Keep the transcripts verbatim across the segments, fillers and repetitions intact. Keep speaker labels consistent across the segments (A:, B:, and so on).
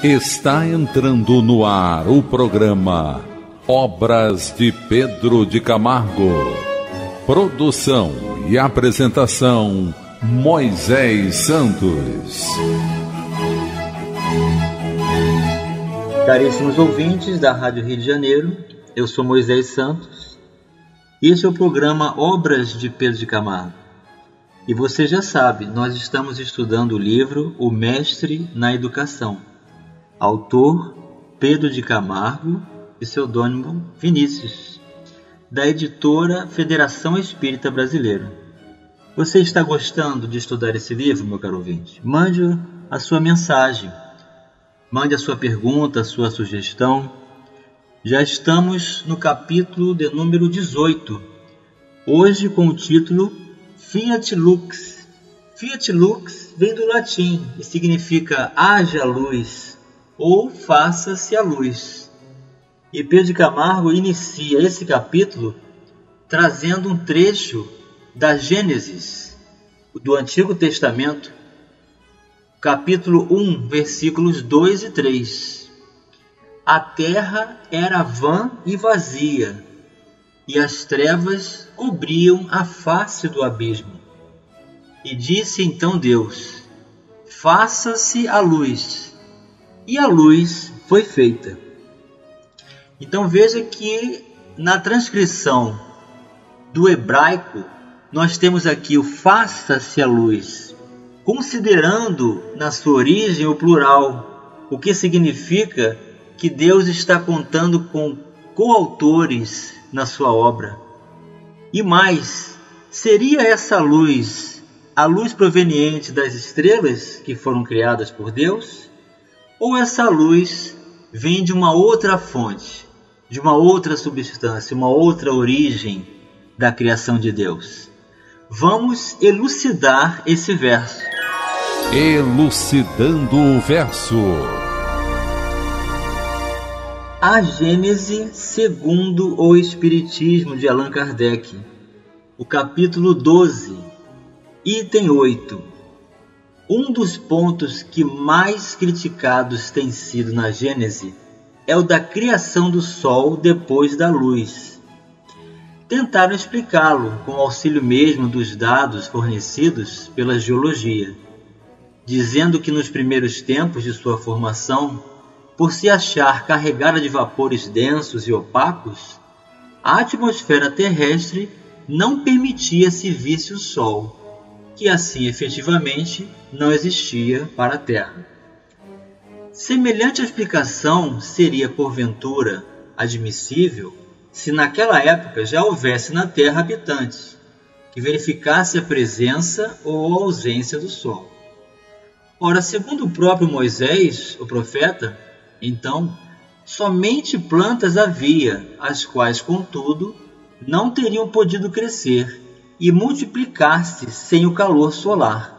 A: Está entrando no ar o programa Obras de Pedro de Camargo. Produção e apresentação Moisés Santos.
B: Caríssimos ouvintes da Rádio Rio de Janeiro, eu sou Moisés Santos e este é o programa Obras de Pedro de Camargo. E você já sabe, nós estamos estudando o livro O Mestre na Educação. Autor Pedro de Camargo e pseudônimo Vinícius, da editora Federação Espírita Brasileira. Você está gostando de estudar esse livro, meu caro ouvinte? Mande a sua mensagem, mande a sua pergunta, a sua sugestão. Já estamos no capítulo de número dezoito, hoje com o título Fiat Lux. Fiat Lux vem do latim e significa haja luz ou faça-se a luz. E Pedro de Camargo inicia esse capítulo trazendo um trecho da Gênesis, do Antigo Testamento, capítulo um, versículos dois e três. A terra era vã e vazia, e as trevas cobriam a face do abismo. E disse então Deus: faça-se a luz. E a luz foi feita. Então veja que na transcrição do hebraico nós temos aqui o faça-se a luz, considerando na sua origem o plural, o que significa que Deus está contando com coautores na sua obra. E mais, seria essa luz a luz proveniente das estrelas que foram criadas por Deus? Ou essa luz vem de uma outra fonte, de uma outra substância, uma outra origem da criação de Deus? Vamos elucidar esse verso.
A: Elucidando o verso.
B: A Gênese segundo o Espiritismo de Allan Kardec, o capítulo doze, item oito. Um dos pontos que mais criticados tem sido na Gênese é o da criação do Sol depois da luz. Tentaram explicá-lo com o auxílio mesmo dos dados fornecidos pela geologia, dizendo que nos primeiros tempos de sua formação, por se achar carregada de vapores densos e opacos, a atmosfera terrestre não permitia se visse o Sol, que assim efetivamente não existia para a Terra. Semelhante explicação seria, porventura, admissível se naquela época já houvesse na Terra habitantes, que verificasse a presença ou a ausência do Sol. Ora, segundo o próprio Moisés, o profeta, então, somente plantas havia, as quais, contudo, não teriam podido crescer e multiplicar-se sem o calor solar.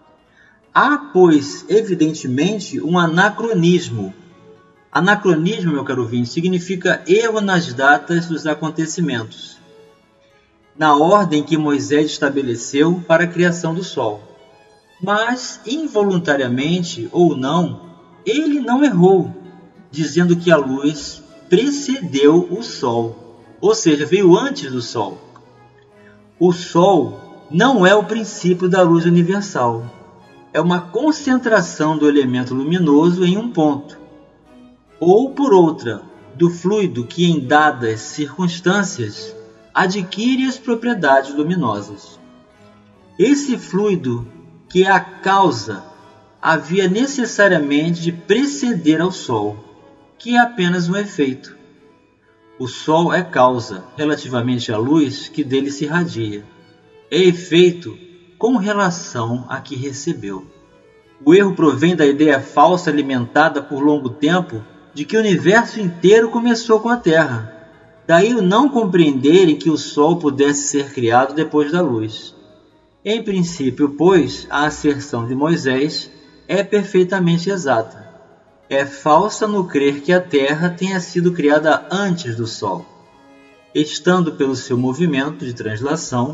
B: Há, pois, evidentemente, um anacronismo. Anacronismo, meu caro ouvinte, significa erro nas datas dos acontecimentos, na ordem que Moisés estabeleceu para a criação do Sol. Mas, involuntariamente ou não, ele não errou, dizendo que a luz precedeu o Sol, ou seja, veio antes do Sol. O Sol não é o princípio da luz universal. É uma concentração do elemento luminoso em um ponto, ou por outra, do fluido que em dadas circunstâncias adquire as propriedades luminosas. Esse fluido, que é a causa, havia necessariamente de preceder ao Sol, que é apenas um efeito. O Sol é causa, relativamente à luz que dele se irradia. É efeito com relação a que recebeu. O erro provém da ideia falsa alimentada por longo tempo de que o universo inteiro começou com a Terra. Daí o não compreenderem que o Sol pudesse ser criado depois da luz. Em princípio, pois, a asserção de Moisés é perfeitamente exata. É falsa no crer que a Terra tenha sido criada antes do Sol, estando pelo seu movimento de translação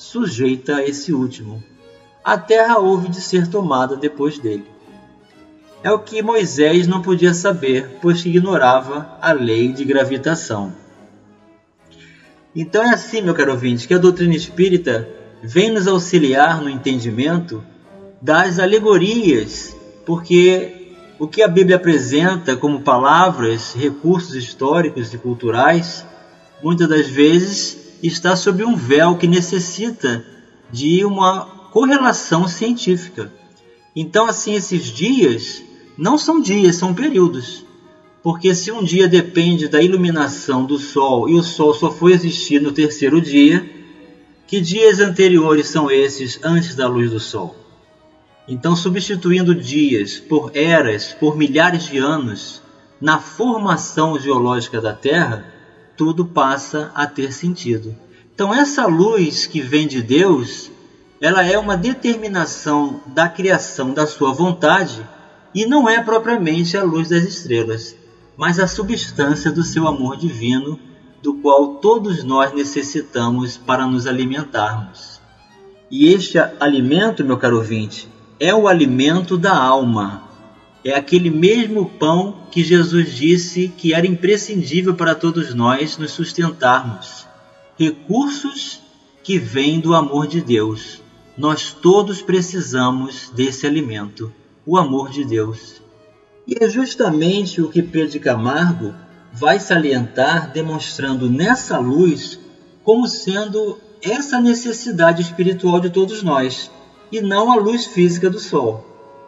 B: sujeita a esse último. A Terra houve de ser tomada depois dele. é o que Moisés não podia saber, pois que ignorava a lei de gravitação. Então é assim, meu caro ouvinte, que a doutrina espírita vem nos auxiliar no entendimento das alegorias, porque o que a Bíblia apresenta como palavras, recursos históricos e culturais, muitas das vezes está sob um véu que necessita de uma correlação científica. Então, assim, esses dias não são dias, são períodos. Porque se um dia depende da iluminação do Sol e o Sol só foi existir no terceiro dia, que dias anteriores são esses antes da luz do Sol? Então, substituindo dias por eras, por milhares de anos, na formação geológica da Terra, tudo passa a ter sentido. Então, essa luz que vem de Deus, ela é uma determinação da criação da sua vontade e não é propriamente a luz das estrelas, mas a substância do seu amor divino, do qual todos nós necessitamos para nos alimentarmos. E este alimento, meu caro ouvinte, é o alimento da alma. É aquele mesmo pão que Jesus disse que era imprescindível para todos nós nos sustentarmos. Recursos que vêm do amor de Deus. Nós todos precisamos desse alimento, o amor de Deus. E é justamente o que Pedro de Camargo vai salientar, demonstrando nessa luz como sendo essa necessidade espiritual de todos nós, e não a luz física do Sol.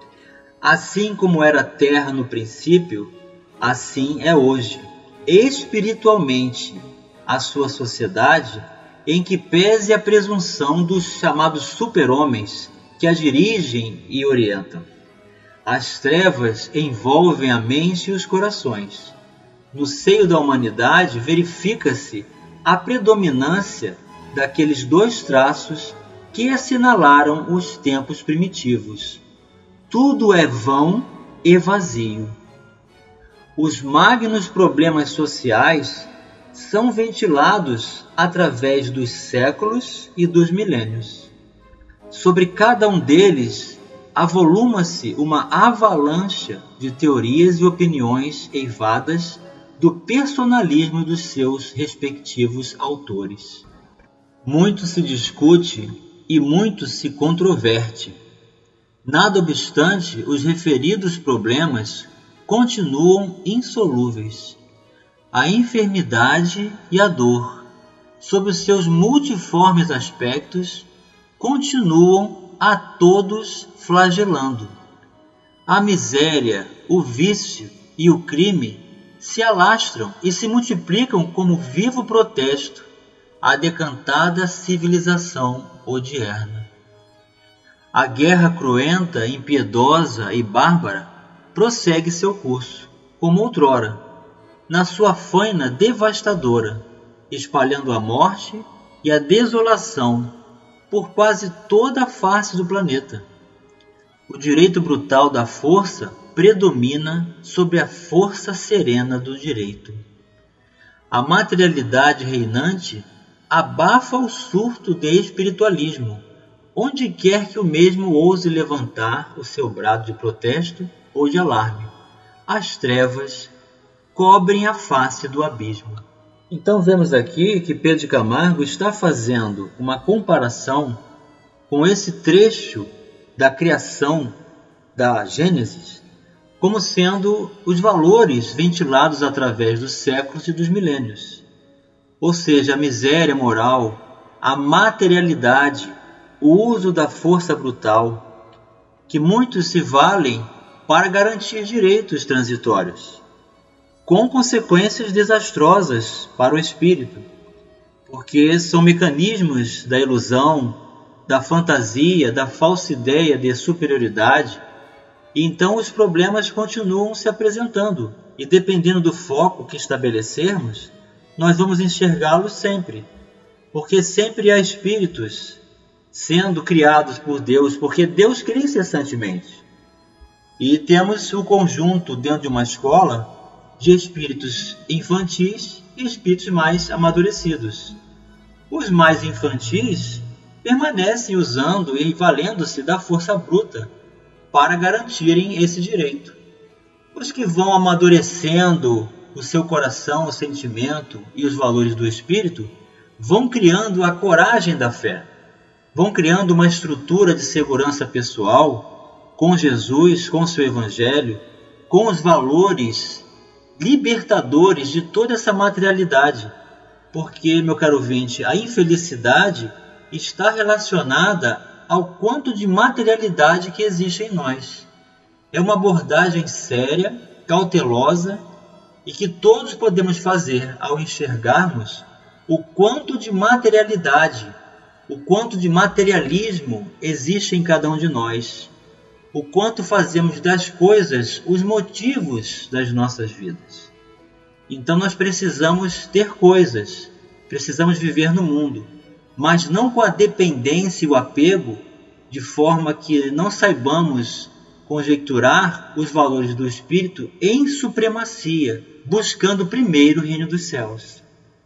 B: Assim como era a Terra no princípio, assim é hoje, espiritualmente, a sua sociedade, em que pese a presunção dos chamados super-homens que a dirigem e orientam. As trevas envolvem a mente e os corações. No seio da humanidade verifica-se a predominância daqueles dois traços que assinalaram os tempos primitivos. Tudo é vão e vazio. Os magnos problemas sociais são ventilados através dos séculos e dos milênios. Sobre cada um deles, avoluma-se uma avalanche de teorias e opiniões eivadas do personalismo dos seus respectivos autores. Muito se discute e muito se controverte. Nada obstante, os referidos problemas continuam insolúveis. A enfermidade e a dor, sob os seus multiformes aspectos, continuam a todos flagelando. A miséria, o vício e o crime se alastram e se multiplicam como vivo protesto à decantada civilização odierna. A guerra cruenta, impiedosa e bárbara prossegue seu curso, como outrora, na sua faina devastadora, espalhando a morte e a desolação por quase toda a face do planeta. O direito brutal da força predomina sobre a força serena do direito. A materialidade reinante abafa o surto de espiritualismo, onde quer que o mesmo ouse levantar o seu brado de protesto ou de alarme. As trevas cobrem a face do abismo. Então vemos aqui que Pedro de Camargo está fazendo uma comparação com esse trecho da criação da Gênesis, como sendo os valores ventilados através dos séculos e dos milênios. Ou seja, a miséria moral, a materialidade, o uso da força brutal, que muitos se valem para garantir direitos transitórios, com consequências desastrosas para o espírito, porque são mecanismos da ilusão, da fantasia, da falsa ideia de superioridade, e então os problemas continuam se apresentando, e dependendo do foco que estabelecermos, nós vamos enxergá-los sempre, porque sempre há espíritos sendo criados por Deus, porque Deus cria incessantemente. E temos o conjunto dentro de uma escola de espíritos infantis e espíritos mais amadurecidos. Os mais infantis permanecem usando e valendo-se da força bruta para garantirem esse direito. os que vão amadurecendo o seu coração, o sentimento e os valores do Espírito, vão criando a coragem da fé, vão criando uma estrutura de segurança pessoal com Jesus, com o seu Evangelho, com os valores libertadores de toda essa materialidade. Porque, meu caro ouvinte, a infelicidade está relacionada ao quanto de materialidade que existe em nós. É uma abordagem séria, cautelosa e que todos podemos fazer ao enxergarmos o quanto de materialidade, o quanto de materialismo existe em cada um de nós, o quanto fazemos das coisas os motivos das nossas vidas. Então nós precisamos ter coisas, precisamos viver no mundo, mas não com a dependência e o apego, de forma que não saibamos conjecturar os valores do Espírito em supremacia, buscando primeiro o reino dos céus.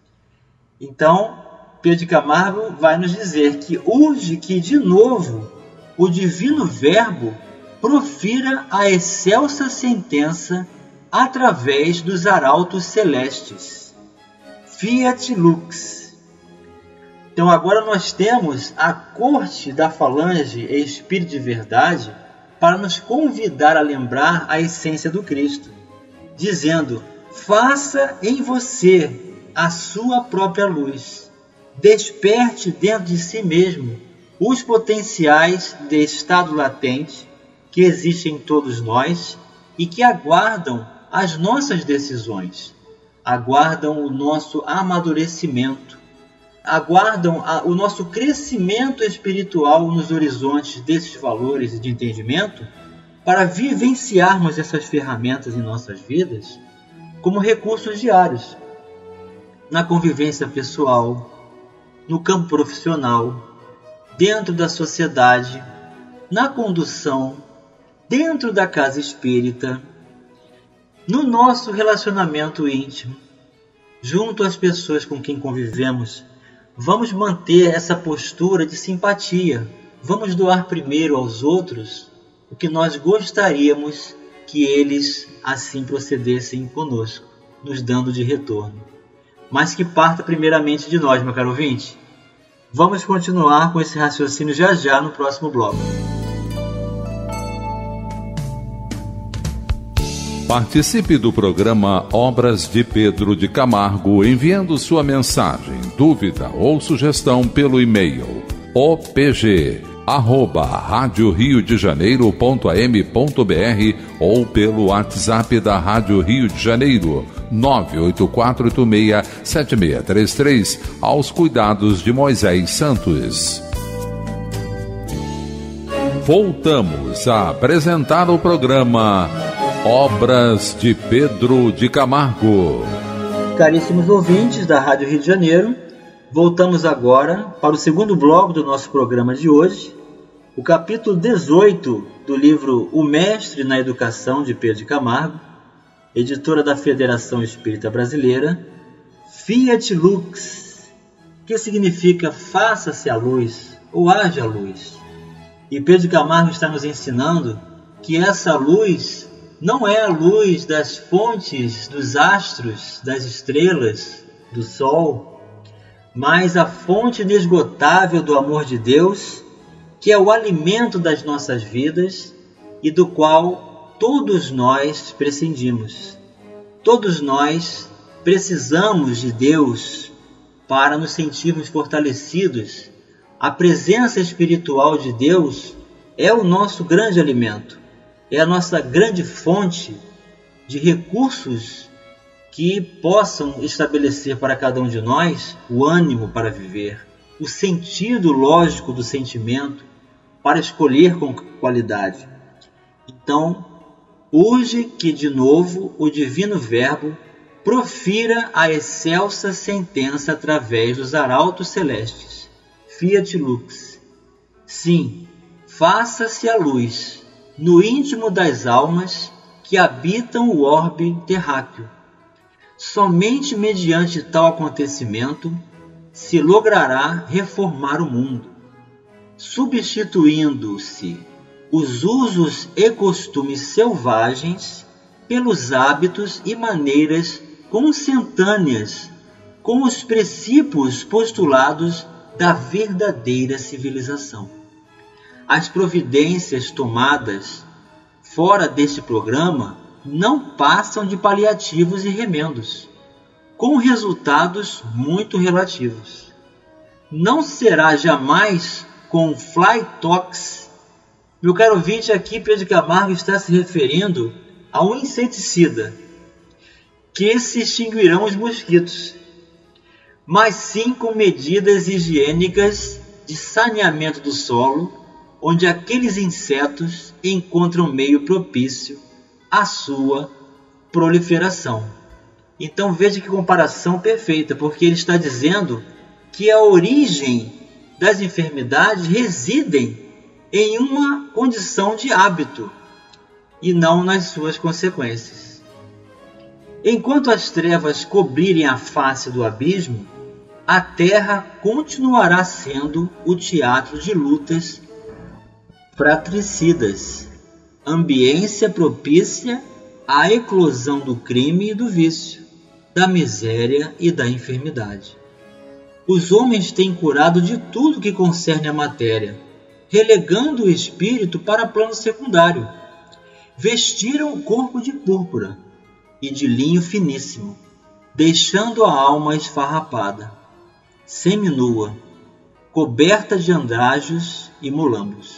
B: Então, Pedro de Camargo vai nos dizer que urge que, de novo, o Divino Verbo profira a excelsa sentença através dos arautos celestes. Fiat lux. Então agora nós temos a corte da falange Espírito de Verdade para nos convidar a lembrar a essência do Cristo, dizendo: faça em você a sua própria luz, desperte dentro de si mesmo os potenciais de estado latente que existem em todos nós e que aguardam as nossas decisões, aguardam o nosso amadurecimento, aguardam a, o nosso crescimento espiritual nos horizontes desses valores de entendimento, para vivenciarmos essas ferramentas em nossas vidas como recursos diários, na convivência pessoal, no campo profissional, dentro da sociedade, na condução, dentro da casa espírita, no nosso relacionamento íntimo, junto às pessoas com quem convivemos. Vamos manter essa postura de simpatia. Vamos doar primeiro aos outros o que nós gostaríamos que eles assim procedessem conosco, nos dando de retorno. Mas que parta primeiramente de nós, meu caro ouvinte. Vamos continuar com esse raciocínio já já no próximo bloco.
A: Participe do programa Obras de Pedro de Camargo enviando sua mensagem, dúvida ou sugestão pelo e-mail o p g arroba rádio rio de janeiro ponto a m ponto b r ou pelo WhatsApp da Rádio Rio de Janeiro nove oito quatro oito seis sete seis três três, aos cuidados de Moisés Santos. Voltamos a apresentar o programa Obras de Pedro de Camargo.
B: Caríssimos ouvintes da Rádio Rio de Janeiro, voltamos agora para o segundo bloco do nosso programa de hoje, o capítulo dezoito do livro O Mestre na Educação, de Pedro de Camargo, editora da Federação Espírita Brasileira, Fiat Lux, que significa faça-se a luz, ou haja luz. E Pedro de Camargo está nos ensinando que essa luz não é a luz das fontes, dos astros, das estrelas, do sol, mas a fonte inesgotável do amor de Deus, que é o alimento das nossas vidas e do qual todos nós prescindimos. Todos nós precisamos de Deus para nos sentirmos fortalecidos. A presença espiritual de Deus é o nosso grande alimento. É a nossa grande fonte de recursos que possam estabelecer para cada um de nós o ânimo para viver, o sentido lógico do sentimento para escolher com qualidade. Então, urge que de novo o Divino Verbo profira a excelsa sentença através dos arautos celestes. Fiat lux. Sim, faça-se a luz no íntimo das almas que habitam o orbe terráqueo. Somente mediante tal acontecimento se logrará reformar o mundo, substituindo-se os usos e costumes selvagens pelos hábitos e maneiras consentâneas com os princípios postulados da verdadeira civilização. As providências tomadas fora deste programa não passam de paliativos e remendos, com resultados muito relativos. Não será jamais com fly tox. Meu caro ouvinte, aqui Pedro Camargo está se referindo a um inseticida que se extinguirão os mosquitos, mas sim com medidas higiênicas de saneamento do solo, onde aqueles insetos encontram meio propício à sua proliferação. Então veja que comparação perfeita, porque ele está dizendo que a origem das enfermidades residem em uma condição de hábito e não nas suas consequências. Enquanto as trevas cobrirem a face do abismo, a terra continuará sendo o teatro de lutas fratricidas, ambiência propícia à eclosão do crime e do vício, da miséria e da enfermidade. Os homens têm curado de tudo que concerne a matéria, relegando o espírito para plano secundário. Vestiram o corpo de púrpura e de linho finíssimo, deixando a alma esfarrapada, seminua, coberta de andrajos e mulambos.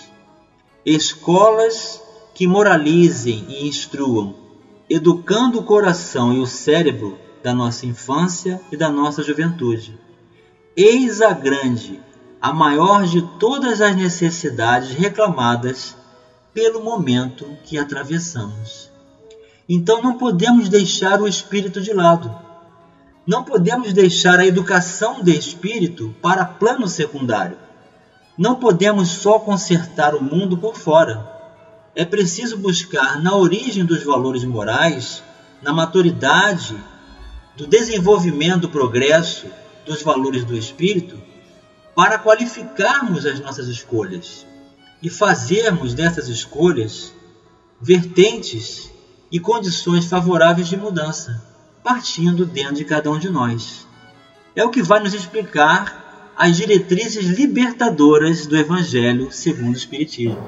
B: Escolas que moralizem e instruam, educando o coração e o cérebro da nossa infância e da nossa juventude. Eis a grande, a maior de todas as necessidades reclamadas pelo momento que atravessamos. Então não podemos deixar o espírito de lado. Não podemos deixar a educação de espírito para plano secundário. Não podemos só consertar o mundo por fora. É preciso buscar na origem dos valores morais, na maturidade, do desenvolvimento, do progresso, dos valores do espírito, para qualificarmos as nossas escolhas e fazermos dessas escolhas vertentes e condições favoráveis de mudança, partindo dentro de cada um de nós. É o que vai nos explicar as diretrizes libertadoras do Evangelho segundo o Espiritismo.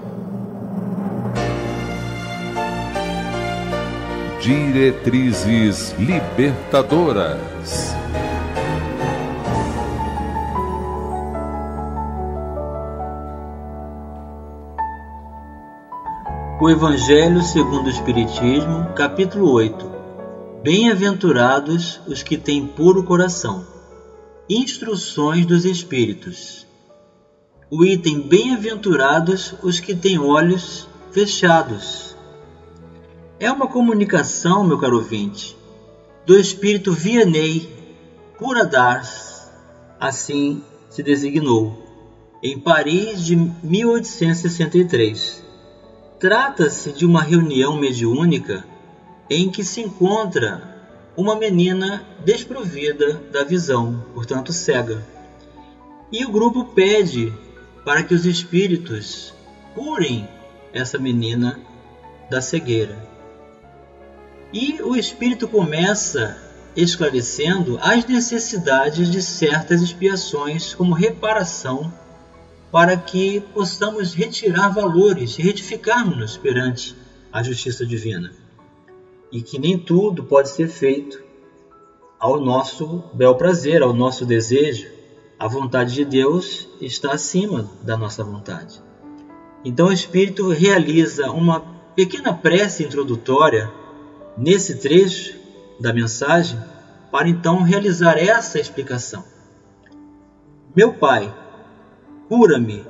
A: Diretrizes libertadoras.
B: O Evangelho segundo o Espiritismo, capítulo oito. Bem-aventurados os que têm puro coração. Instruções dos Espíritos. O item bem-aventurados os que têm olhos fechados. É uma comunicação, meu caro ouvinte, do Espírito Vianney Pujardars, assim se designou, em Paris de mil oitocentos e sessenta e três. Trata-se de uma reunião mediúnica em que se encontra uma menina desprovida da visão, portanto cega. E o grupo pede para que os espíritos curem essa menina da cegueira. E o espírito começa esclarecendo as necessidades de certas expiações como reparação, para que possamos retirar valores e retificarmos-nos perante a justiça divina. E que nem tudo pode ser feito ao nosso bel prazer, ao nosso desejo. A vontade de Deus está acima da nossa vontade. Então o Espírito realiza uma pequena prece introdutória nesse trecho da mensagem para então realizar essa explicação. Meu Pai, cura-me,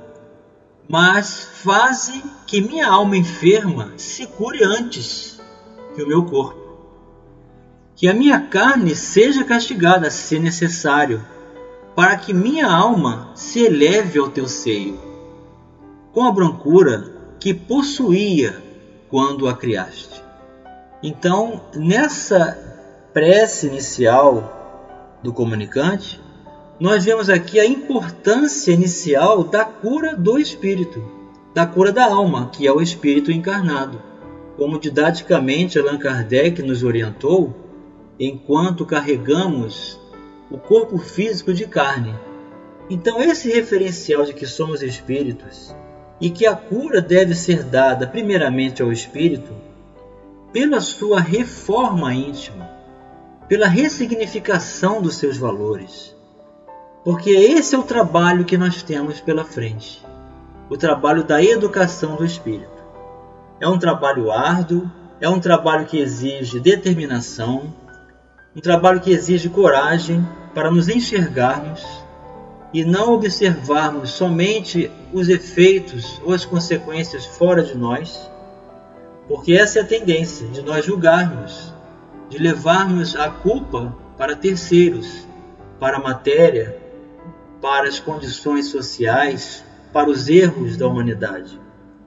B: mas faze que minha alma enferma se cure antes que o meu corpo. Que a minha carne seja castigada, se necessário, para que minha alma se eleve ao teu seio, com a brancura que possuía quando a criaste. Então, nessa prece inicial do comunicante, nós vemos aqui a importância inicial da cura do espírito, da cura da alma, que é o espírito encarnado. como didaticamente Allan Kardec nos orientou, enquanto carregamos o corpo físico de carne. Então, esse referencial de que somos espíritos e que a cura deve ser dada primeiramente ao espírito pela sua reforma íntima, pela ressignificação dos seus valores. Porque esse é o trabalho que nós temos pela frente, o trabalho da educação do espírito. É um trabalho árduo, é um trabalho que exige determinação, um trabalho que exige coragem para nos enxergarmos e não observarmos somente os efeitos ou as consequências fora de nós, porque essa é a tendência de nós julgarmos, de levarmos a culpa para terceiros, para a matéria, para as condições sociais, para os erros da humanidade.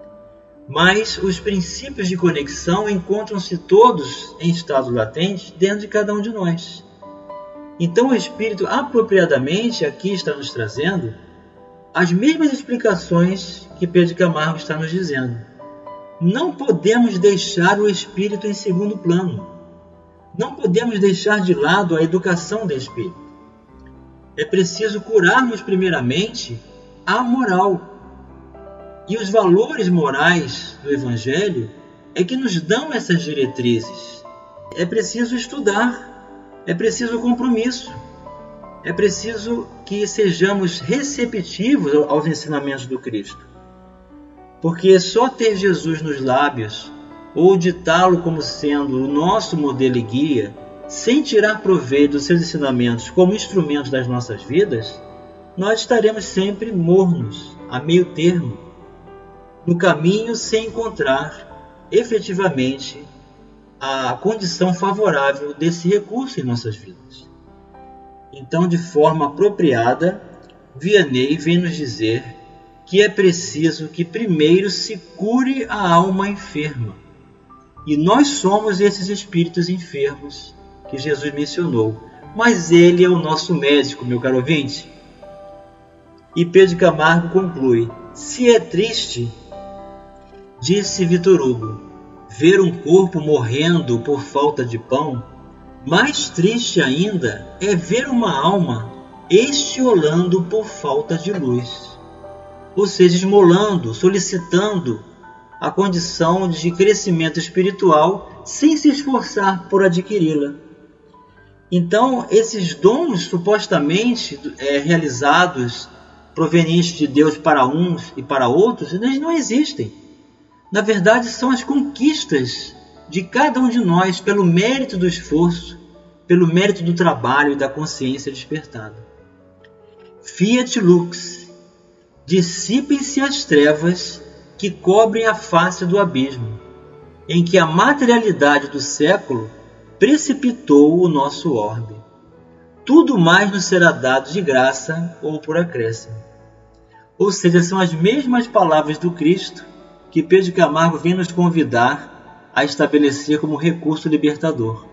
B: Mas os princípios de conexão encontram-se todos em estado latente dentro de cada um de nós. Então o Espírito apropriadamente aqui está nos trazendo as mesmas explicações que Pedro de Camargo está nos dizendo. Não podemos deixar o Espírito em segundo plano. Não podemos deixar de lado a educação do Espírito. É preciso curarmos primeiramente a moral. E os valores morais do Evangelho é que nos dão essas diretrizes. É preciso estudar, é preciso compromisso, é preciso que sejamos receptivos aos ensinamentos do Cristo. Porque só ter Jesus nos lábios, ou ditá-lo como sendo o nosso modelo e guia, sem tirar proveito dos seus ensinamentos como instrumentos das nossas vidas, nós estaremos sempre mornos, a meio termo, no caminho sem encontrar efetivamente a condição favorável desse recurso em nossas vidas. Então, de forma apropriada, Vianney vem nos dizer que é preciso que primeiro se cure a alma enferma. E nós somos esses espíritos enfermos que Jesus mencionou. Mas ele é o nosso médico, meu caro ouvinte. E Pedro de Camargo conclui: se é triste, disse Victor Hugo, ver um corpo morrendo por falta de pão, mais triste ainda é ver uma alma estiolando por falta de luz. Ou seja, esmolando, solicitando a condição de crescimento espiritual sem se esforçar por adquiri-la. Então, esses dons supostamente é, realizados, provenientes de Deus para uns e para outros, eles não existem. Na verdade, são as conquistas de cada um de nós pelo mérito do esforço, pelo mérito do trabalho e da consciência despertada. Fiat lux, dissipem-se as trevas que cobrem a face do abismo, em que a materialidade do século precipitou o nosso orbe. Tudo mais nos será dado de graça ou por acréscimo. Ou seja, são as mesmas palavras do Cristo que Pedro de Camargo vem nos convidar a estabelecer como recurso libertador.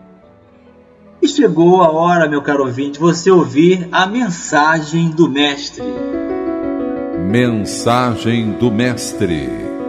B: E chegou a hora, meu caro ouvinte, de você ouvir a mensagem do Mestre.
A: Mensagem do Mestre.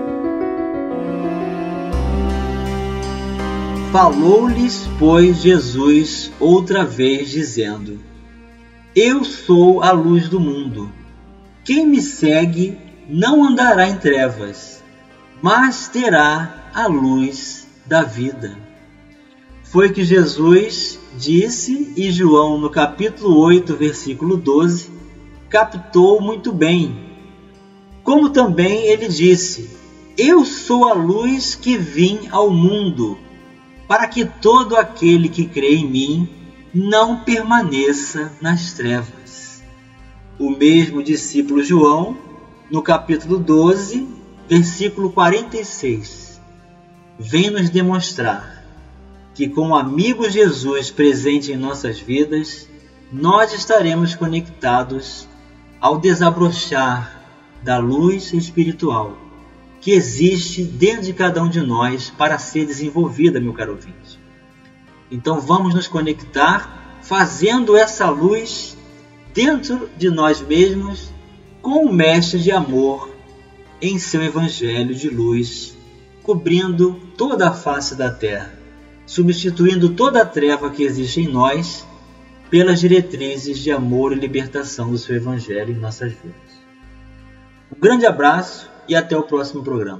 B: Falou-lhes, pois, Jesus outra vez, dizendo: Eu sou a luz do mundo. Quem me segue não andará em trevas, mas terá a luz da vida. Foi que Jesus disse, e João, no capítulo oito, versículo doze, captou muito bem. Como também ele disse: Eu sou a luz que vim ao mundo, para que todo aquele que crê em mim não permaneça nas trevas. O mesmo discípulo João, no capítulo doze, versículo quarenta e seis, vem nos demonstrar que com o amigo Jesus presente em nossas vidas, nós estaremos conectados ao desabrochar da luz espiritual que existe dentro de cada um de nós para ser desenvolvida, meu caro ouvinte. Então vamos nos conectar fazendo essa luz dentro de nós mesmos com o Mestre de amor em seu Evangelho de luz cobrindo toda a face da terra, substituindo toda a treva que existe em nós pelas diretrizes de amor e libertação do seu Evangelho em nossas vidas. Um grande abraço e até o próximo programa.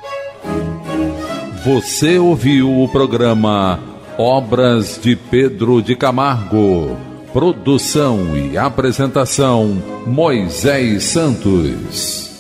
A: Você ouviu o programa Obras de Pedro de Camargo. Produção e apresentação Moisés Santos.